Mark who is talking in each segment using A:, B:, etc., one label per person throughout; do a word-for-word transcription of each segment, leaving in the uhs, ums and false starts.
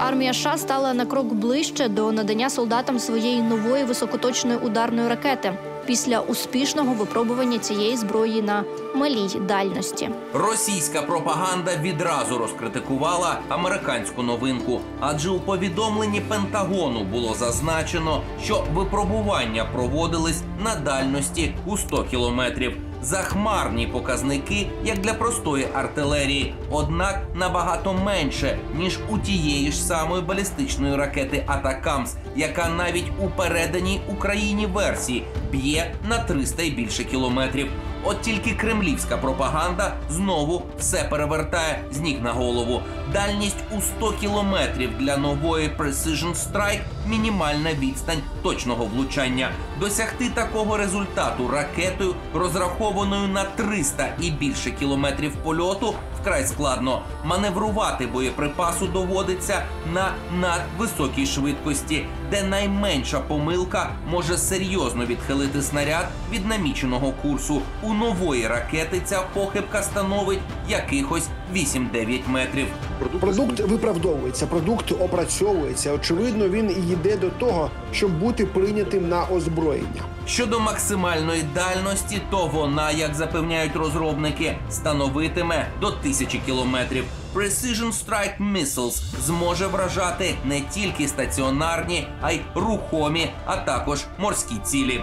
A: армія США стала на крок ближче до надання солдатам своєї нової високоточної ударної ракети після успішного випробування цієї зброї на малій дальності.
B: Російська пропаганда відразу розкритикувала американську новинку, адже у повідомленні Пентагону було зазначено, що випробування проводились на дальності у сто кілометрів. Захмарні показники, як для простої артилерії, однак набагато менше, ніж у тієї ж самої балістичної ракети «Атакамс», яка навіть у переданій Україні версії б'є на триста і більше кілометрів. От тільки кремлівська пропаганда знову все перевертає з ніг на голову. Дальність у сто кілометрів для нової Precision Strike – мінімальна відстань точного влучання. Досягти такого результату ракетою, розрахованою на триста і більше кілометрів польоту, вкрай складно. Маневрувати боєприпасу доводиться на надвисокій швидкості, де найменша помилка може серйозно відхилити снаряд від наміченого курсу. У нової ракети ця похибка становить якихось вісім-дев'ять метрів.
C: Продукт виправдовується, продукт опрацьовується. Очевидно, він і йде до того, щоб бути прийнятим на озброєння.
B: Щодо максимальної дальності, то вона, як запевняють розробники, становитиме до тисячі кілометрів. Precision Strike Missiles зможе вражати не тільки стаціонарні, а й рухомі, а також морські цілі.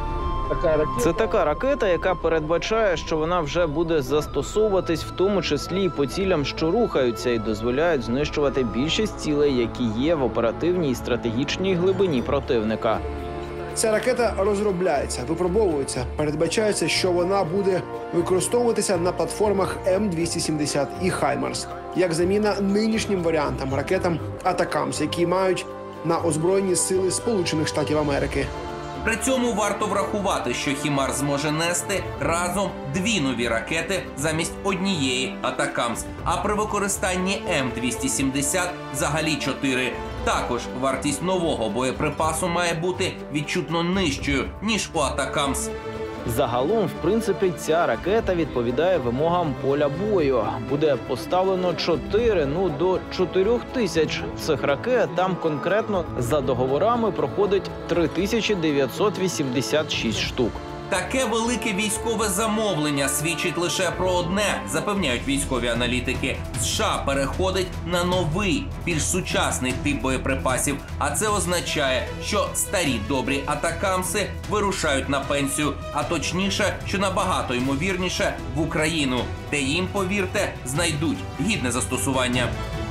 D: Це така ракета, яка передбачає, що вона вже буде застосовуватись в тому числі і по цілям, що рухаються, і дозволяють знищувати більшість цілей, які є в оперативній і стратегічній глибині противника.
C: Ця ракета розробляється, випробовується. Передбачається, що вона буде використовуватися на платформах М двісті сімдесят і «Хаймарс» як заміна нинішнім варіантам ракетам «Атакамс», які мають на озброєнні сили Сполучених Штатів Америки.
B: При цьому варто врахувати, що «Хімарс» зможе нести разом дві нові ракети замість однієї «Атакамс», а при використанні М двісті сімдесят взагалі чотири. Також вартість нового боєприпасу має бути відчутно нижчою, ніж у «Атакамс».
D: Загалом, в принципі, ця ракета відповідає вимогам поля бою. Буде поставлено чотири, ну до чотирьох тисяч цих ракет. Там конкретно за договорами проходить три тисячі дев'ятсот вісімдесят шість штук.
B: Таке велике військове замовлення свідчить лише про одне, запевняють військові аналітики. США переходить на новий, більш сучасний тип боєприпасів, а це означає, що старі добрі «Атакамси» вирушають на пенсію, а точніше, що набагато ймовірніше в Україну, де їм, повірте, знайдуть гідне застосування.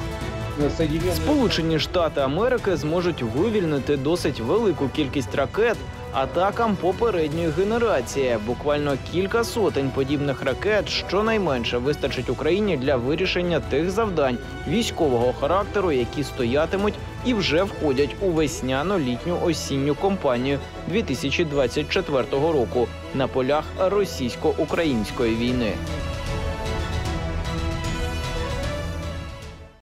D: Сполучені Штати Америки зможуть вивільнити досить велику кількість ракет атакам попередньої генерації. Буквально кілька сотень подібних ракет щонайменше вистачить Україні для вирішення тих завдань військового характеру, які стоятимуть і вже входять у весняно-літню осінню кампанію дві тисячі двадцять четвертого року на полях російсько-української війни.